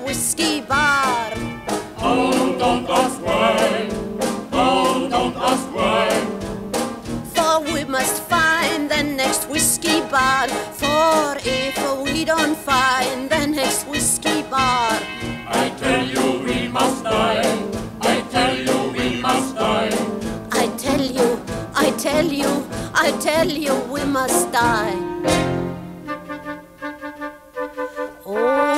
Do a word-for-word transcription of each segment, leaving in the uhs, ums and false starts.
whiskey bar. Oh, don't ask why. Oh, don't ask why. For we must find the next whiskey bar. For if we don't find the next whiskey bar, I tell you we must die. I tell you we must die. I tell you, I tell you, I tell you we must die. Oh,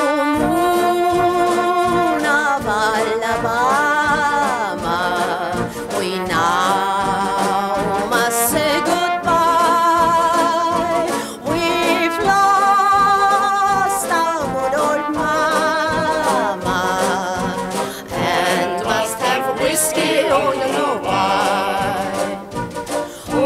moon of Alabama, we now must say goodbye. We've lost our good old mama and must have whiskey, oh, you know why. Oh,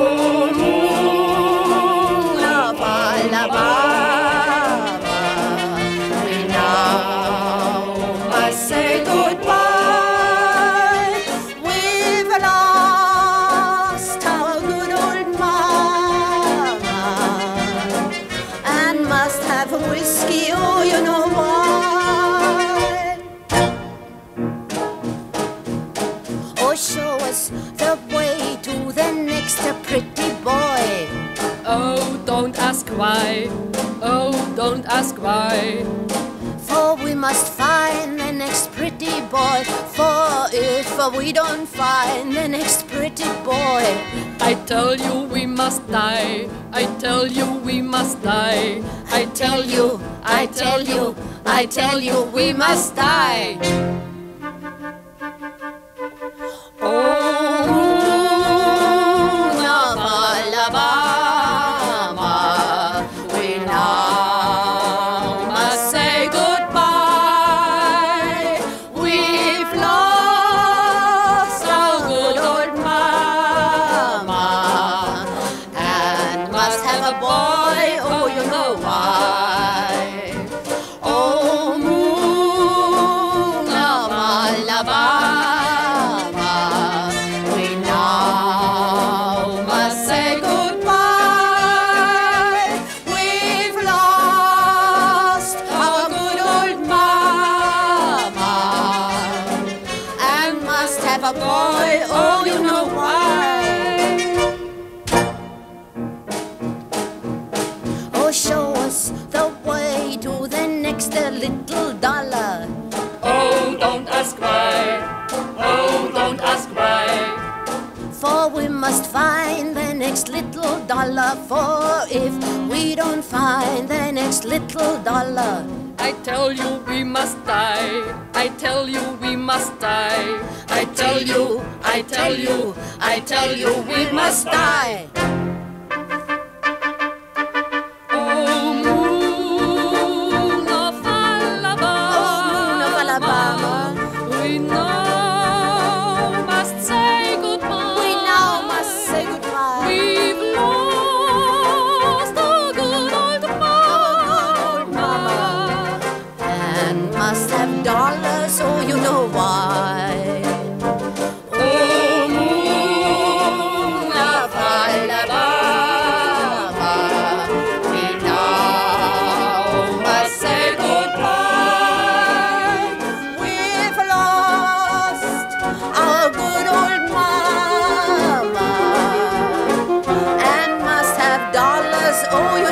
moon of Alabama, we now must say goodbye. We've lost our good old mama and must have whiskey, oh, you know why. Oh, show us the way to the next pretty boy. Oh, don't ask why. Oh, don't ask why. For we must find the next pretty boy. For if we don't find the next pretty boy, I tell you we must die. I tell you we must die. I tell you, I tell you, I tell you we must die. Oh, moon of Alabama, we now must say goodbye. We've lost our good old mama and must have a boy, oh, you know why. Oh, moon of Alabama, we now must say goodbye. We've lost our good old mama and must have a boy, oh, you know why. Oh, show us the way to the next little dollar. Oh, don't ask why. Oh, don't ask why. For we must find the next little dollar. For if we don't find the next little dollar, I tell you we must die. I tell you we must die. I tell you, I tell you, I tell you we must die. Oh, moon of Alabama, Oh, moon of Alabama, we now must say goodbye. we now must say goodbye. We've lost our good old mama And must have dollars, oh, you know why. Oh, moon of Alabama, we now must say goodbye. We've lost our good old mama and must have dollars, oh, you